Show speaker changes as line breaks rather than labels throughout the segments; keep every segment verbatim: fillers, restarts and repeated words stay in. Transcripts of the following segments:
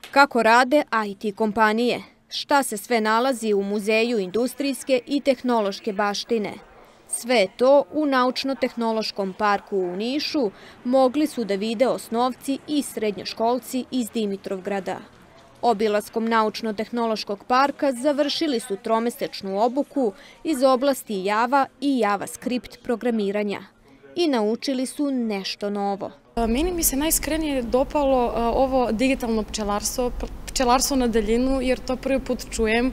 Kako rade I T kompanije? Šta se sve nalazi u Muzeju industrijske i tehnološke baštine? Sve to u Naučno-tehnološkom parku u Nišu mogli su da vide osnovci i srednjoškolci iz Dimitrovgrada. Obilaskom Naučno-tehnološkog parka završili su tromesečnu obuku iz oblasti Java i JavaScript programiranja i naučili su nešto novo.
Meni mi se najiskrenije dopalo ovo digitalno pčelarstvo, pčelarstvo na daljinu, jer to prvi put čujem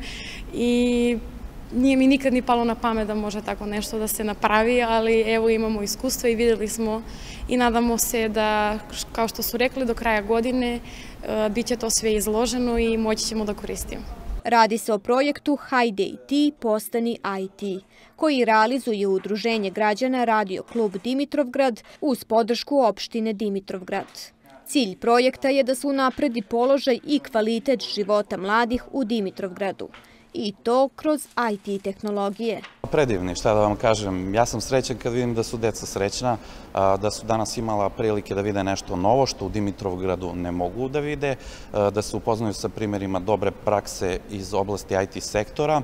i nije mi nikad ni palo na pamet da može tako nešto da se napravi, ali evo imamo iskustva i vidjeli smo i nadamo se da, kao što su rekli, do kraja godine bit će to sve izloženo i moći ćemo da koristimo.
Radi se o projektu Hajde i ti, postani I T, koji realizuje Udruženje građana Radio klub Dimitrovgrad uz podršku opštine Dimitrovgrad. Cilj projekta je da se unapredi položaj i kvalitet života mladih u Dimitrovgradu, i to kroz I T tehnologije.
Predivni, šta da vam kažem. Ja sam srećan kad vidim da su deca srećna, da su danas imala prilike da vide nešto novo što u Dimitrovgradu ne mogu da vide, da se upoznaju sa primjerima dobre prakse iz oblasti I T sektora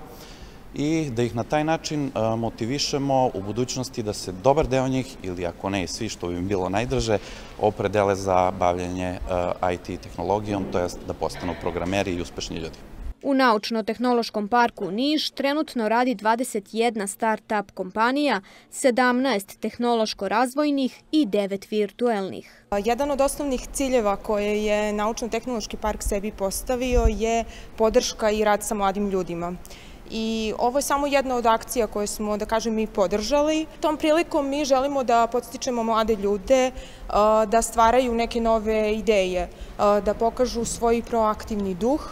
i da ih na taj način motivišemo u budućnosti da se dobar deo njih, ili ako ne i svi, što bi im bilo najdrže, opredele za bavljanje I T tehnologijom, to je da postanu programeri i uspešni ljudi.
U Naučno-tehnološkom parku Niš trenutno radi dvadeset jedna start-up kompanija, sedamnaest tehnološko-razvojnih i devet virtuelnih.
Jedan od osnovnih ciljeva koje je Naučno-tehnološki park sebi postavio je podrška i rad sa mladim ljudima. I ovo je samo jedna od akcija koje smo, da kažem, mi podržali. Tom prilikom mi želimo da podstičemo mlade ljude da stvaraju neke nove ideje, da pokažu svoj proaktivni duh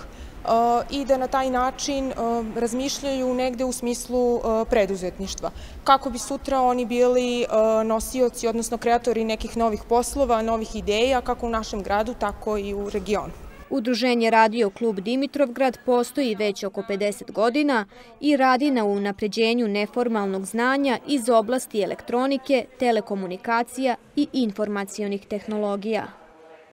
i da na taj način razmišljaju negde u smislu preduzetništva. Kako bi sutra oni bili nosioci, odnosno kreatori nekih novih poslova, novih ideja, kako u našem gradu, tako i u regionu.
Udruženje Radio klub Dimitrovgrad postoji već oko pedeset godina i radi na unapređenju neformalnog znanja iz oblasti elektronike, telekomunikacija i informacionih tehnologija.